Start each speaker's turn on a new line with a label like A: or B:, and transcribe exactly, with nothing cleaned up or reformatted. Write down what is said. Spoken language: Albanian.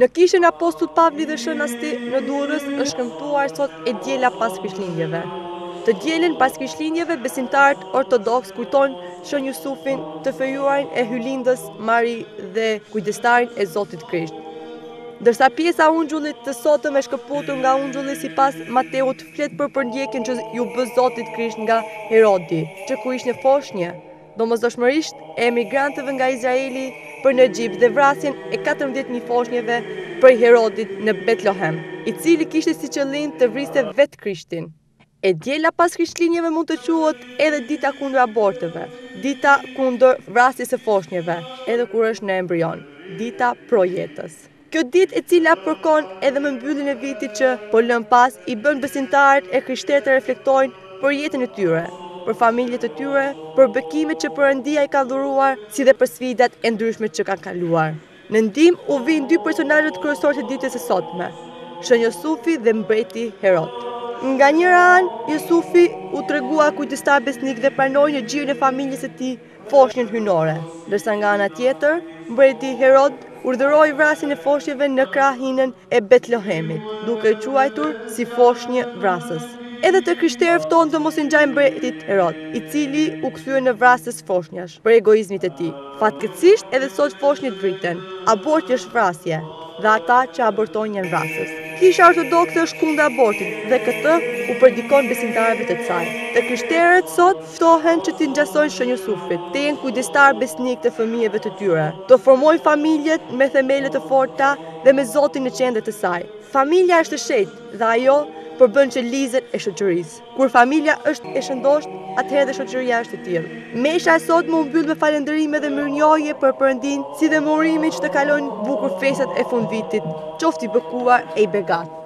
A: Në kishën e Apostullit Pavli dhe Shënasti në Durrës është shkëmtuar sot e diela pas Krishtlindjeve. Të dielën pas Krishtlindjeve besimtarët ortodoks kujtojnë Shën Jusufin, të fejuarin e hylindës Mari dhe kujdestarin e Zotit Krisht. Ndërsa pjesa e ungjullit të sotëm e shkëputur nga ungjulli sipas Mateut flet për përndjekjen që ju bë Zotit Krisht nga Herodi, që kur ishte foshnjë, domosdoshmërisht e emigrantëve nga Izraeli për në Egjipt dhe vrasjen e katërmbëdhjetë mijë foshnjeve prej Herodit në Betlehem, i cili kishte si qëllim të vriste vetë Krishtin. E diela pas Krishtlindjeve mund të quhet edhe dita kundër aborteve, dita kundër vrasjes së foshnjeve, edhe kur është në embrion, dita pro jetës. Kjo ditë e cila përkon edhe më mbylljen e vitit që po lën pas i bën besimtarët e krishterë të reflektojnë për jetën e tyre, për familjet e tyre, për bekimet që Perëndia i ka dhuruar, si dhe për sfidat e ndryshme që kanë kaluar. Në ndihmë u vijnë dy personazhet kryesorë të ditës së sotme, Shën Jusufi dhe mbreti Herod. Nga njëra anë, Jusufi u tregua kujdestar besnik dhe pranoi në xhirin e familjes së tij foshnjën hynore, ndërsa nga ana tjetër, mbreti Herod urdhëroi vrasjen e foshnjeve në krahinën e Betlehemit, duke e quajtur si foshnjë vrasës. Edhe të krishterë ftohen të mos i ngjajnë mbretit Herod, i cili u kthye në vrasës foshnjash për egoizmit e tij. Fatkeqësisht edhe sot foshnjët vriten. Aborti është vrasje dhe ata që abortojnë janë vrasës. Kisha ortodokse është kundër abortit dhe këtë u predikon besimtarëve të saj. Të krishterët sot ftohen që t'i ngjasojnë Shën Jusufit, të jenë kujdestar besnik të fëmijëve të tyre, të formojnë familjet me themele të forta dhe me Zotin në qendër të saj. Familja është e shenjtë dhe ajo përbën qelizën e shoqërisë. Kur familja është e shëndosh, atëherë dhe shoqëria është e tillë. Mesha e sot më u mbyll me falënderime dhe mirënjohje për Perëndin, si dhe me urime që të kalojnë bukur festat e fundvitit. Qofti bekuar e i begat.